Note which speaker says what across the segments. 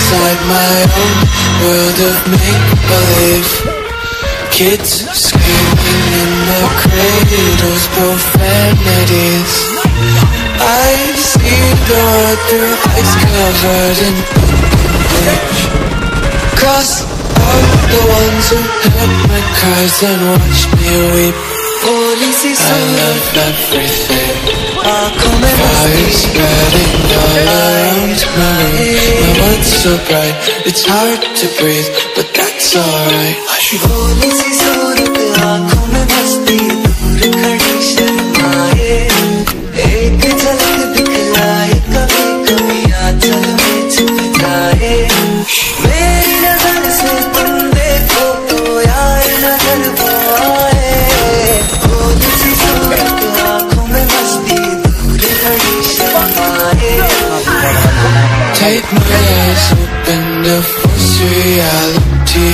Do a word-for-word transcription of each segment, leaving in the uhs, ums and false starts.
Speaker 1: inside my own world of make-believe. Kids screaming in their cradles, profanities. I see the world through ice covered in bleach. Cross out the ones who heard my cries and watched me weep. I love everything. Fire spreading all around my room. My world's so bright, it's hard to breathe, but that's alright.
Speaker 2: भोली सी सूरत आँखों में मस्ती, दूर खड़ी शर्माए, एक झलक दिखलाए, कभी कभी आंचल में छुप जाए. मेरी नजर से तुम देखो तो यार नजर वो आए. भोली सी सूरत आँखों में मस्ती, दूर खड़ी शर्माए.
Speaker 1: Take my eyes open to force reality.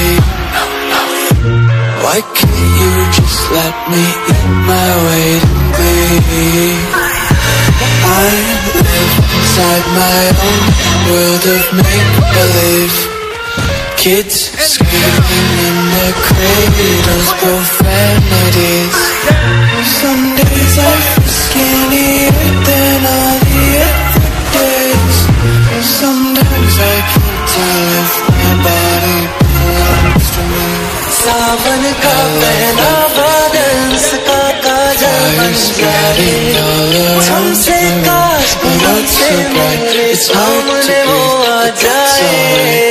Speaker 1: Why can't you just let me eat my weight in glee? I live inside my own world of make-believe. Kids screaming in their cradles, profanities. Some days I feel skinnier than all the other days. Sometimes I can't tell if my body belongs to me.
Speaker 2: सावन का पहला बादल सका काजल बन जाए. हमसे काश तुमसे मेरे सामने वो आ जाए.